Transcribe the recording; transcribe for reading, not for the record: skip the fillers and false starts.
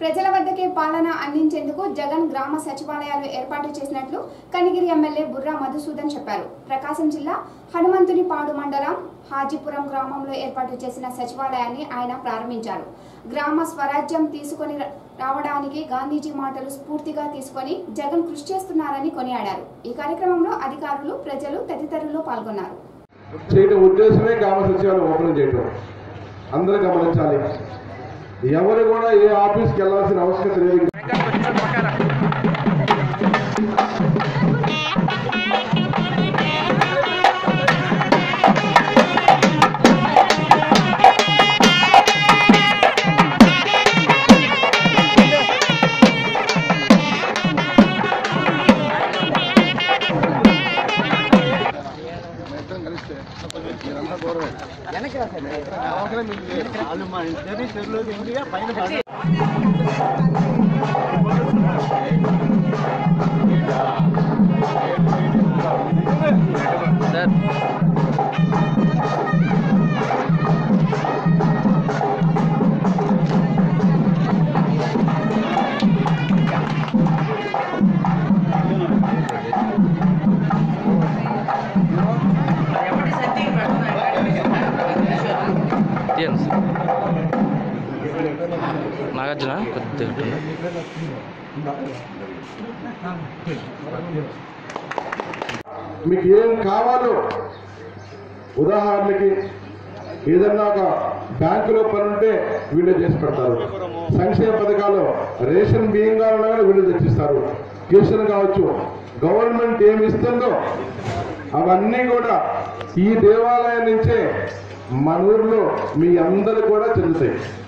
ప్రజల వద్దకే పాలన అందించేందుకు జగన్ గ్రామ సచివాలయాలు ఏర్పాటు చేసినట్లు కనిగిరి ఎమ్మెల్యే బుర్రా మధుసూదన్ చెప్పారు. ప్రకాశం జిల్లా హనుమంతునిపాడు మండలం హాజీపురం గ్రామంలో ఏర్పాటు చేసిన సచివాలయాన్ని ఆయన ప్రారంభించారు. గ్రామ స్వరాజ్యం తీసుకొని రావడానికి గాంధీజీ మాటలు స్ఫూర్తిగా తీసుకొని జగన్ కృషి చేస్తున్నారని కొనియాడారు. ఈ కార్యక్రమంలో అధికారులు, ప్రజలు తదితరులు పాల్గొన్నారు. ఉద్దేశమే గ్రామ సచివాలయం ఓపెన్ చేయడం అందరూ గమనించాలి. ఎవరు కూడా ఏ ఆఫీస్కి వెళ్ళాల్సిన అవసరం లేదు. నాగార్జున మీకు ఏం కావాలో, ఉదాహరణకి ఏదన్నా ఒక బ్యాంకులో పని ఉంటే వీళ్ళు చేసి పెడతారు. సంక్షేమ పథకాలు రేషన్ బియ్యం కావాలన్నా వీళ్ళు తెచ్చిస్తారు. కిషన్ కావచ్చు, గవర్నమెంట్ ఏమి ఇస్తుందో అవన్నీ కూడా ఈ దేవాలయం నుంచే మన ఊర్లో మీ అందరు కూడా చెందుతాయి.